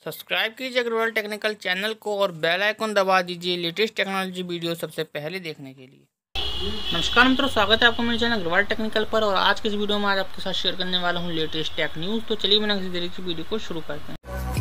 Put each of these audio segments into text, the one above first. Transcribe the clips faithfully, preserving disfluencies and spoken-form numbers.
Subscribe कीजिए Agarwal technical channel को और बेल आइकन दबा दीजिए लेटेस्ट टेक्नोलॉजी वीडियो सबसे पहले देखने के लिए। नमस्कार मित्रों, स्वागत है आपका मेरे चैनल अग्रवाल टेक्निकल पर। और आज के इस वीडियो में आज आपके साथ शेयर करने वाला हूं लेटेस्ट टेक न्यूज़। तो चलिए बिना किसी देरी की वीडियो को शुरू करते हैं।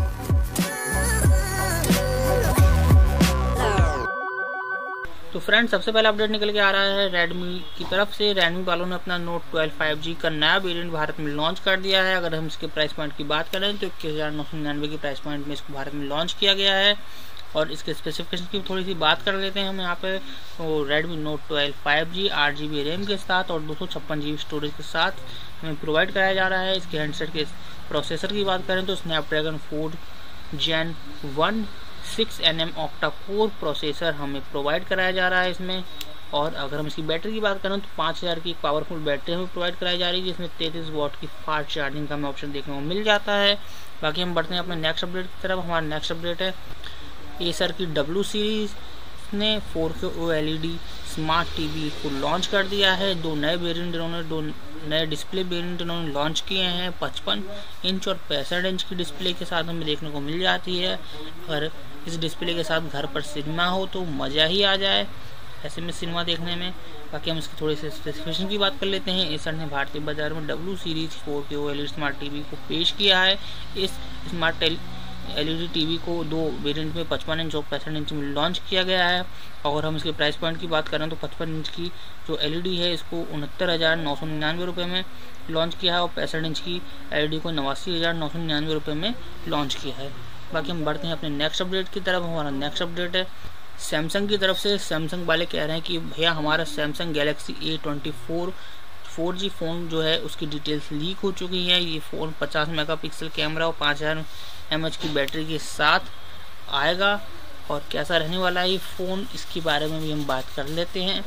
तो फ्रेंड्स, सबसे पहला अपडेट निकल के आ रहा है रेडमी की तरफ से। रेडमी वालों ने अपना नोट ट्वेल्व फाइव जी का नया वेरिएंट भारत में लॉन्च कर दिया है। अगर हम इसके प्राइस पॉइंट की बात करें तो इक्कीस हज़ार नौ सौ निन्यानवे की प्राइस पॉइंट में इसको भारत में लॉन्च किया गया है। और इसके स्पेसिफिकेशन की थोड़ी सी बात कर लेते हैं हम यहाँ पे। तो Redmi note twelve five G आठ जी बी रैम के साथ और दो सौ छप्पन जी बी स्टोरेज के साथ हमें प्रोवाइड कराया जा रहा है। इसके हैंडसेट के प्रोसेसर की बात करें तो Snapdragon four gen one six N M octa core processor हमें प्रोवाइड कराया जा रहा है इसमें। और अगर हम इसकी बैटरी की बात करें तो पाँच हज़ार की पावरफुल बैटरी हमें प्रोवाइड कराई जा रही है, जिसमें तैंतीस वॉट की फास्ट चार्जिंग का हमें ऑप्शन देखने को मिल जाता है। बाकी हम बढ़ते हैं अपने नेक्स्ट अपडेट की तरफ। हमारा नेक्स्ट अपडेट है एसर की डब्ल्यू सीरीज ने four K O L E D smart TV को लॉन्च कर दिया है। दो नए वेरिएंट इन्होंने दो नए डिस्प्ले वेरिएंट इन्होंने लॉन्च किए हैं। पचपन इंच और पैंसठ इंच की डिस्प्ले के साथ हमें देखने को मिल जाती है। अगर इस डिस्प्ले के साथ घर पर सिनेमा हो तो मज़ा ही आ जाए ऐसे में सिनेमा देखने में। बाकी हम इसकी थोड़ी सी स्पेसिफिकेशन की बात कर लेते हैं। एसर ने भारतीय बाजार में W series four K O L E D smart TV को पेश किया है। इस स्मार्ट एलईडी टीवी को दो वेरिएंट में पचपन इंच और पैंसठ इंच में लॉन्च किया गया है। और हम इसके प्राइस पॉइंट की बात करें तो पचपन इंच की जो एलईडी है इसको उनहत्तर हज़ार नौ सौ निन्यानवे रुपये में लॉन्च किया है और पैंसठ इंच की एलईडी को नवासी हज़ार नौ सौ निन्यानवे रुपये में लॉन्च किया है। बाकी हम बढ़ते हैं अपने नेक्स्ट अपडेट की तरफ। हमारा नेक्स्ट अपडेट है सैमसंग की तरफ से। सैमसंग वाले कह रहे हैं कि भैया हमारा Samsung Galaxy A twenty four four G phone जो है उसकी डिटेल्स लीक हो चुकी हैं। ये फ़ोन पचास मेगापिक्सल कैमरा और पाँच हज़ार एम एच की बैटरी के साथ आएगा। और कैसा रहने वाला है ये फ़ोन, इसके बारे में भी हम बात कर लेते हैं।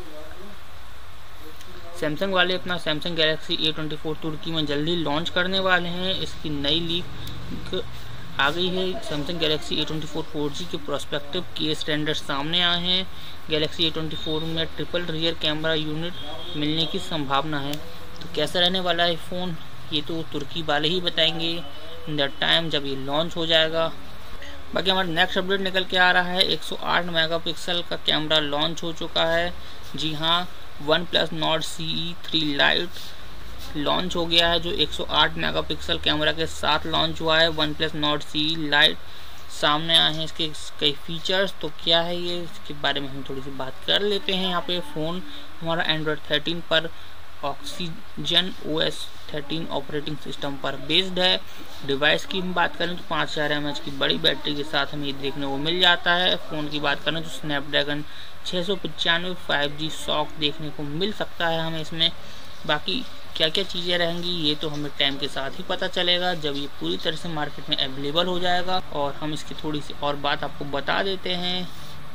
सैमसंग वाले अपना Samsung Galaxy A twenty four तुर्की में जल्दी लॉन्च करने वाले हैं। इसकी नई लीक आ गई है। Samsung Galaxy A twenty four four G के प्रोस्पेक्टिव केस रेंडर सामने आए हैं। गैलेक्सी ए ट्वेंटी फोर में ट्रिपल रियर कैमरा यूनिट मिलने की संभावना है। तो कैसा रहने वाला है फ़ोन ये तो तुर्की वाले ही बताएंगे इन द टाइम जब ये लॉन्च हो जाएगा। बाकी हमारा नेक्स्ट अपडेट निकल के आ रहा है एक सौ आठ मेगापिक्सल का कैमरा लॉन्च हो चुका है। जी हाँ, one plus Nord C E three lite launch हो गया है जो एक सौ आठ मेगापिक्सल कैमरा के साथ लॉन्च हुआ है। One plus Nord C lite सामने आए हैं इसके कई फीचर्स। तो क्या है ये, इसके बारे में हम थोड़ी सी बात कर लेते हैं। यहाँ पे फ़ोन हमारा एंड्रॉयड थर्टीन पर Oxygen O S thirteen operating system पर बेस्ड है। डिवाइस की हम बात करें तो पाँच हज़ार एम एच की बड़ी बैटरी के साथ हमें देखने को मिल जाता है। फ़ोन की बात करें तो स्नैपड्रैगन छः सौ पचानवे फाइव जी सॉक देखने को मिल सकता है हमें इसमें। बाकी क्या क्या चीज़ें रहेंगी ये तो हमें टाइम के साथ ही पता चलेगा जब ये पूरी तरह से मार्केट में अवेलेबल हो जाएगा। और हम इसकी थोड़ी सी और बात आपको बता देते हैं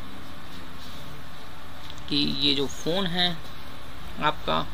कि ये जो फ़ोन है आपका,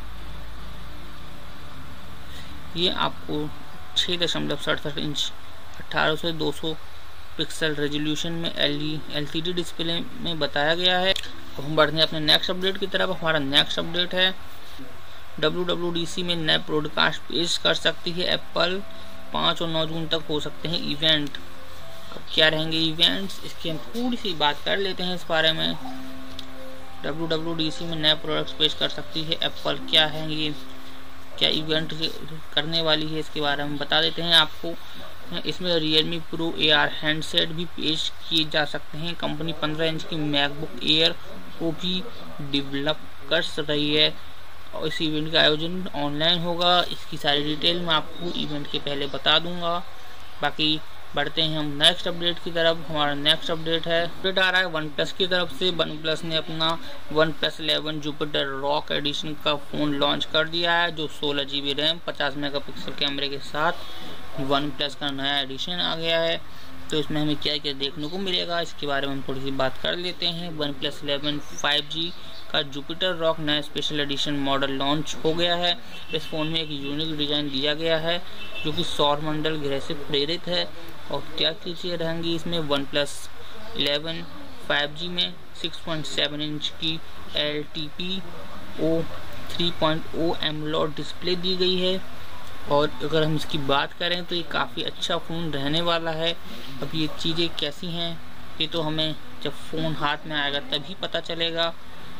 ये आपको छः दशमलव सड़सठ इंच अठारह से दो सौ पिक्सल रेजोल्यूशन में L L C D display में बताया गया है। तो हम बढ़ते हैं अपने नेक्स्ट अपडेट की तरफ। हमारा नेक्स्ट अपडेट है डब्ल्यू डब्ल्यू डी सी में नए ब्रॉडकास्ट पेश कर सकती है एप्पल। पाँच और नौ जून तक हो सकते हैं इवेंट। क्या रहेंगे इवेंट्स, इसकी हम थोड़ी सी बात कर लेते हैं इस बारे में। डब्ल्यू डब्ल्यू डी सी में नए प्रोडक्ट्स पेश कर सकती है एप्पल। क्या है ये, क्या इवेंट करने वाली है, इसके बारे में बता देते हैं आपको। इसमें Realme pro A R handset भी पेश किए जा सकते हैं। कंपनी पंद्रह इंच की मैकबुक एयर को भी डेवलप कर रही है और इस इवेंट का आयोजन ऑनलाइन होगा। इसकी सारी डिटेल मैं आपको इवेंट के पहले बता दूंगा। बाकी बढ़ते हैं हम नेक्स्ट अपडेट की तरफ। हमारा नेक्स्ट अपडेट है अपडेट आ रहा है वन प्लस की तरफ से। वन प्लस ने अपना one plus eleven Jupiter rock edition का फ़ोन लॉन्च कर दिया है जो सोलह जी बी रैम पचास मेगापिक्सल कैमरे के साथ वन प्लस का नया एडिशन आ गया है। तो इसमें हमें क्या क्या देखने को मिलेगा इसके बारे में हम थोड़ी सी बात कर लेते हैं। One plus eleven five G का जुपिटर रॉक नया स्पेशल एडिशन मॉडल लॉन्च हो गया है। इस फ़ोन में एक यूनिक डिज़ाइन दिया गया है जो कि सौर मंडल ग्रह से प्रेरित है। और क्या चीज़ें रहेंगी इसमें, one plus eleven five G में सिक्स पॉइंट सेवन इंच की L T P O three point O AMOLED display दी गई है। और अगर हम इसकी बात करें तो ये काफ़ी अच्छा फ़ोन रहने वाला है। अब ये चीज़ें कैसी हैं ये तो हमें जब फ़ोन हाथ में आएगा तभी पता चलेगा।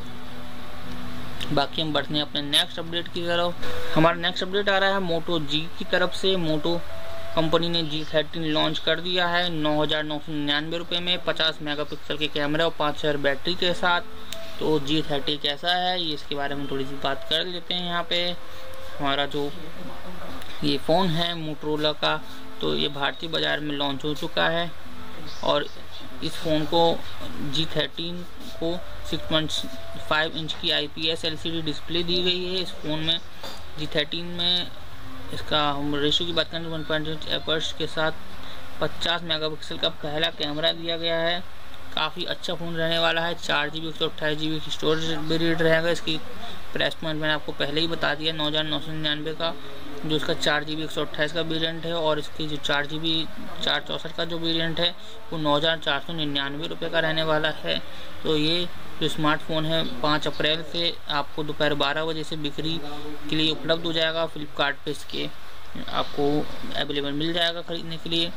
बाकी हम बढ़ते हैं अपने नेक्स्ट अपडेट की तरफ। हमारा नेक्स्ट अपडेट आ रहा है मोटो जी की तरफ से। मोटो कंपनी ने जी थर्टीन लॉन्च कर दिया है नौ हज़ार नौ सौ निन्यानवे रुपये में, पचास मेगापिक्सल के कैमरा और पाँच हज़ार बैटरी के साथ। तो जी थर्टी कैसा है ये इसके बारे में थोड़ी सी बात कर लेते हैं। यहाँ पे हमारा जो ये फ़ोन है मोटोरोला का, तो ये भारतीय बाज़ार में लॉन्च हो चुका है और इस फ़ोन को जी थर्टीन को सिक्स पॉइंट फाइव इंच की I P S L C D display दी गई है। इस फ़ोन में जी थर्टीन में इसका हम रेशो की बात करें तो वन पॉइंट एट एपर्स के साथ पचास मेगापिक्सल का पहला कैमरा दिया गया है। काफ़ी अच्छा फ़ोन रहने वाला है। चार जी बी एक सौ अट्ठाईस जी बी की स्टोरेज वेरिएंट रहेगा। इसकी प्राइस पॉइंट मैंने आपको पहले ही बता दिया नौ हज़ार नौ सौ निन्यानवे का, जो इसका चार जी बी एक सौ अट्ठाईस का वेरियंट है, और इसकी जो चार जी बी चार चौंसठ का जो वेरियंट है वो नौ हज़ार चार सौ निन्यानवे रुपये का रहने वाला है। तो ये जो स्मार्टफोन है पाँच अप्रैल से आपको दोपहर बारह बजे से बिक्री के लिए उपलब्ध हो जाएगा। फ्लिपकार्ट पे इसके आपको अवेलेबल मिल जाएगा खरीदने के लिए।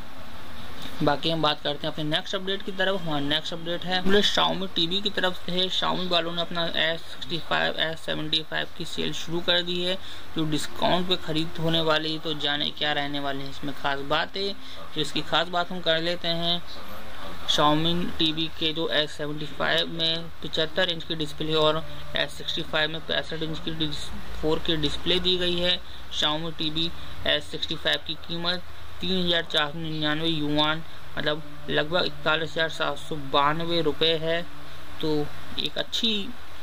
बाकी हम बात करते हैं अपने नेक्स्ट अपडेट की तरफ। हमारा नेक्स्ट अपडेट है हमने शाओमी टीवी की तरफ से है। शाओमी वालों ने अपना S sixty five S seventy five की सेल शुरू कर दी है, जो डिस्काउंट पे खरीद होने वाली है। तो जाने क्या रहने वाली है इसमें खास बात है, तो इसकी खास बात हम कर लेते हैं। शाओमी टीवी के जो एस सेवेंटी फाइव में पचहत्तर इंच की डिस्प्ले और एस सिक्सटी फाइव में पैंसठ इंच की फोर के डिस्प्ले दी गई है। Xiaomi TV S sixty five की कीमत तीन हज़ार चार सौ निन्यानवे युआन मतलब लगभग इकतालीस हज़ार सात सौ बानवे रुपये है। तो एक अच्छी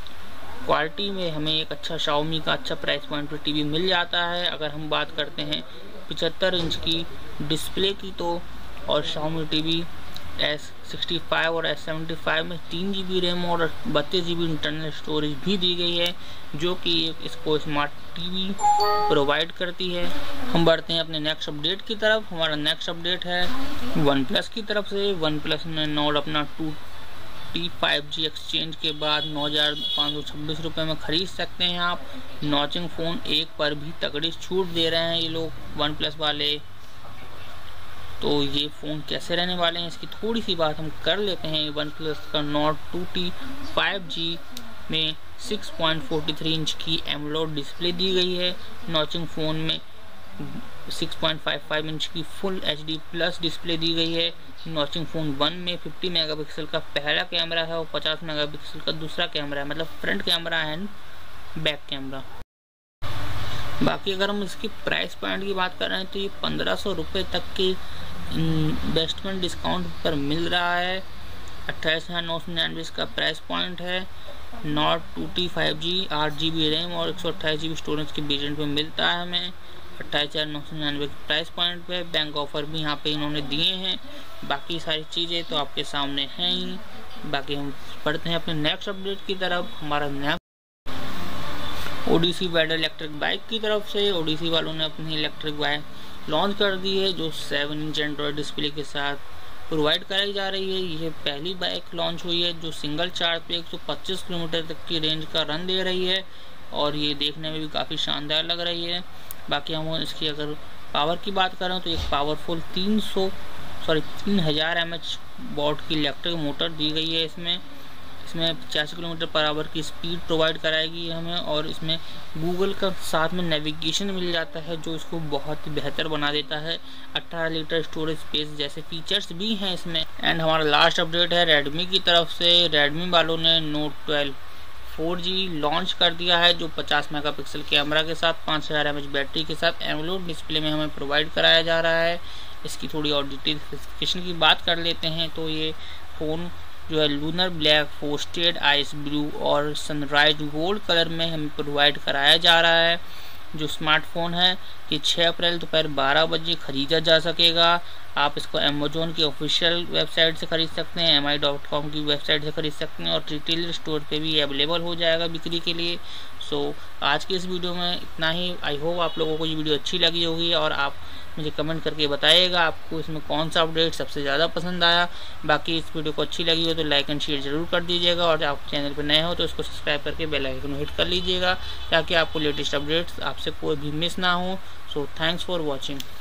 क्वालिटी में हमें एक अच्छा शाओमी का अच्छा प्राइस पॉइंट पर टीवी मिल जाता है। अगर हम बात करते हैं पचहत्तर इंच की डिस्प्ले की तो, और Xiaomi TV S sixty five और एस सेवेंटी फाइव में तीन जी बी रैम और बत्तीस जी बी इंटरनल स्टोरेज भी दी गई है, जो कि इसको स्मार्ट टीवी प्रोवाइड करती है। हम बढ़ते हैं अपने नेक्स्ट अपडेट की तरफ। हमारा नेक्स्ट अपडेट है वन प्लस की तरफ से। वन प्लस ने नोट अपना two T five G exchange के बाद नौ हज़ार पाँच सौ छब्बीस रुपये में खरीद सकते हैं आप। नॉचिंग फ़ोन एक पर भी तगड़ी छूट दे रहे हैं ये लोग वन प्लस वाले। तो ये फ़ोन कैसे रहने वाले हैं इसकी थोड़ी सी बात हम कर लेते हैं। वन प्लस का Nord two T five G में six point four three inch की एमोलेड डिस्प्ले दी गई है। नॉचिंग फ़ोन में six point five five inch की full H D plus display दी गई है। नॉचिंग फ़ोन वन में फिफ्टी मेगापिक्सल का पहला कैमरा है और पचास मेगापिक्सल का दूसरा कैमरा है, मतलब front camera and back camera. बाकी अगर हम इसकी प्राइस पॉइंट की बात कर रहे हैं तो ये पंद्रह सौ रुपये तक की इन्वेस्टमेंट डिस्काउंट पर मिल रहा है। अट्ठाईस हज़ार नौ सौ निन्यानवे इसका प्राइस पॉइंट है। Nord two T five G आठ जी बी रैम और एक सौ अट्ठाईस जी बी स्टोरेज के वेरिएंट में मिलता है हमें अट्ठाईस हज़ार नौ सौ निन्यानवे के प्राइस पॉइंट पे। बैंक ऑफर भी यहाँ पे इन्होंने दिए हैं। बाकी सारी चीज़ें तो आपके सामने हैं ही। बाकी हम पढ़ते हैं अपने नेक्स्ट अपडेट की तरफ। हमारा next Odysse Vader electric bike की तरफ से। ओडिसी वालों ने अपनी इलेक्ट्रिक बाइक लॉन्च कर दी है, जो सेवन इंच एंड्रॉयड डिस्प्ले के साथ प्रोवाइड कराई जा रही है। ये पहली बाइक लॉन्च हुई है जो सिंगल चार्ज पे एक सौ पच्चीस किलोमीटर तक की रेंज का रन दे रही है, और ये देखने में भी काफ़ी शानदार लग रही है। बाकी हम इसकी अगर पावर की बात करें तो एक पावरफुल तीन सौ सॉरी तीन हज़ार एम एच वॉट की इलेक्ट्रिक मोटर दी गई है। इसमें इसमें पचासी किलोमीटर पर आवर की स्पीड प्रोवाइड कराएगी हमें, और इसमें गूगल का साथ में नेविगेशन मिल जाता है जो इसको बहुत ही बेहतर बना देता है। अठारह लीटर स्टोरेज स्पेस जैसे फीचर्स भी हैं इसमें। एंड हमारा लास्ट अपडेट है रेडमी की तरफ से। रेडमी वालों ने note twelve four G launch कर दिया है, जो पचास मेगापिक्सल कैमरा के साथ पाँच हज़ार एम एच बैटरी के साथ एमोलेड डिस्प्ले में हमें प्रोवाइड कराया जा रहा है। इसकी थोड़ी और डिटेल स्पेसिफिकेशन की बात कर लेते हैं तो ये फ़ोन जो है lunar black, frosted ice blue और सनराइज गोल्ड कलर में हमें प्रोवाइड कराया जा रहा है। जो स्मार्टफोन है ये छः अप्रैल दोपहर बारह बजे खरीदा जा सकेगा। आप इसको अमेजोन की ऑफिशियल वेबसाइट से खरीद सकते हैं, एम आई डॉट कॉम की वेबसाइट से खरीद सकते हैं, और रिटेलर स्टोर पे भी अवेलेबल हो जाएगा बिक्री के लिए। सो आज की इस वीडियो में इतना ही। आई होप आप लोगों को ये वीडियो अच्छी लगी होगी और आप मुझे कमेंट करके बताइएगा आपको इसमें कौन सा अपडेट सबसे ज़्यादा पसंद आया। बाकी इस वीडियो को अच्छी लगी हो तो लाइक एंड शेयर जरूर कर दीजिएगा, और आप चैनल पर नए हो तो इसको सब्सक्राइब करके बेल आइकन हिट कर लीजिएगा ताकि आपको लेटेस्ट अपडेट्स आपसे कोई भी मिस ना हो। So thanks for watching.